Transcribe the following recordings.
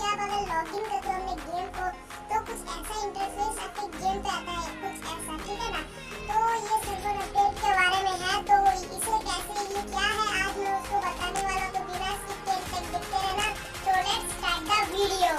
आप अगर लॉगिन करते हो अपने गेम को तो कुछ ऐसा इंटरफेस आपके गेम पे आता है, कुछ ऐसा, ठीक है ना। तो ये सर्वर अपडेट के बारे में है, तो इसे कैसे, ये क्या है, आज मैं उसको बताने वाला हूं, तो बिना स्किप किए तक देखते रहना। तो लेट्स स्टार्ट द वीडियो।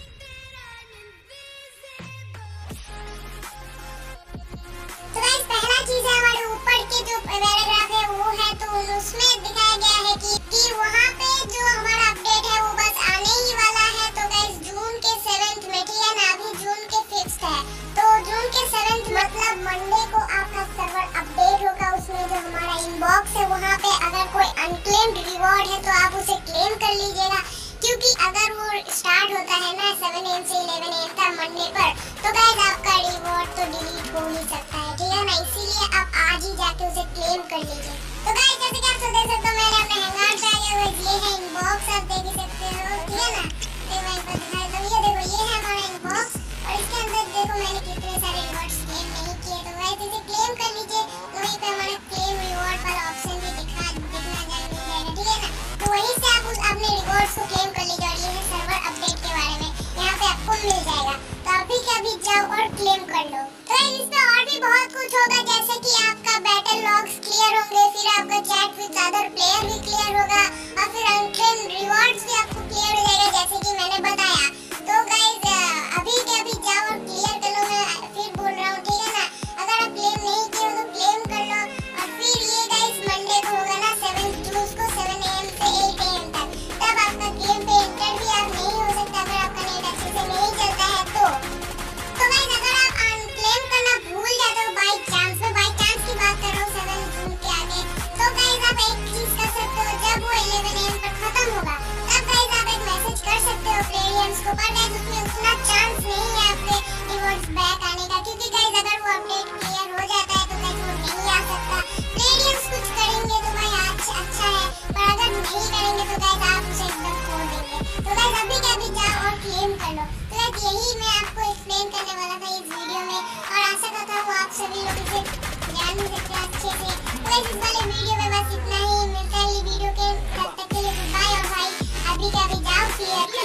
तो गाइस पहला चीज है हमारे ऊपर के जो पैराग्राफ है वो है, तो उसमें दिखाया गया है कि वहाँ पे जो हमारा अपडेट है वो बस आने ही वाला है। तो गाइस जून के 7th में, ठीक है ना, अभी जून के 5th है, तो जून के 7th मतलब मंडे को आपका सर्वर अपडेट होगा। उसमें जो हमारा इनबॉक्स है वहाँ पे अगर कोई अनक्लेम्ड रिवॉर्ड है तो आप उसे क्लेम कर लीजिएगा, क्योंकि अगर वो स्टार्ट होता है ना 7 AM से 11 AM तक मंडे पर, तो गाइस आपका रिवॉर्ड तो डिलीट हो ही सकता है, ठीक है ना। इसीलिए आप आज ही जाके उसे क्लेम कर लीजिए। तो गाइस जैसे कि आप देख सकते हो मैंने अपने हैंगआउट पे आया हुआ, ये है इनबॉक्स, आप देख ही सकते हो, ठीक है ना। तो मैं आपको दिखा देता हूं, ये देखो, ये है हमारा इनबॉक्स और इसके अंदर देखो मैंने कितने सारे रिवॉर्ड्स क्लेम नहीं किए। तो गाइस इसे क्लेम कर लीजिए, तो वहीं पे हमारा क्लेम रिवॉर्ड वाला ऑप्शन भी दिखना जाएगा, ठीक है ना। तो वहीं से आप उस अपने रिवॉर्ड्स को क्लेम कर लीजिए। और ये है सर्वर अपडेट के बारे में, यहाँ पे आपको मिल जाएगा, तो अभी के अभी जाओ और क्लेम कर लो। तो इसमें और भी बहुत कुछ होगा, जैसे कि आपका बैटल लॉग्स क्लियर होंगे, फिर आपका चैट विद अदर प्लेयर भी क्लियर होगा, और फिर अनक्लेम्ड रिवॉर्ड्स भी आपको क्लियर हो जाएगा, जैसे कि मैंने बताया। तो गाइस अभी के अभी जाओ और क्लियर कर लो, मैं फिर बोल रहा हूँ, ठीक है ना। अगर आप क्लेम नहीं किए हो तो क्लेम कर लो। और फिर ये गाइस मंडे को होगा ना 7 जून को 7 AM से 8 AM तक, तब आपका गेम पे एंटर भी आप नहीं हो सकता अगर आपका नेट अच्छे से नहीं चलता है तो गाइस अगर आप अनक्लेम करना भूल जाते हो बाय चांस की बात कर रहा हूँ 7 जून के आगे, तो गाइस आप एक चीज कर सकते हो, जब वो 11 AM पर खत्म होगा तब गाइस आप एक मैसेज कर सकते हो प्लेयर्स को, पर गाइस उसमें उतना चांस नहीं है आपके रिवॉर्ड्स बैक आने का, क्योंकि गाइस अगर वो अपडेट क्लियर हो जाता है तो गाइस वो नहीं आ सकता। प्लेयर्स कुछ करेंगे तो भाई अच्छा है, पर अगर नहीं करेंगे तो गाइस आप उसे एकदम छोड़ देंगे। तो गाइस अभी के अभी जाओ और क्लेम कर लो। तो गाइस यही मैं आपको एक्सप्लेन करने वाला था इस वीडियो में, और आशा करता हूँ आप सभी लोग इसे जान भी सकते हैं अच्छे से। तो गाइस इस वाले वीडियो में बस इतना ही, मिलता है ये वीडियो के, तब तक के लिए बाय। और भाई अभी के अभी जाओ क्लियर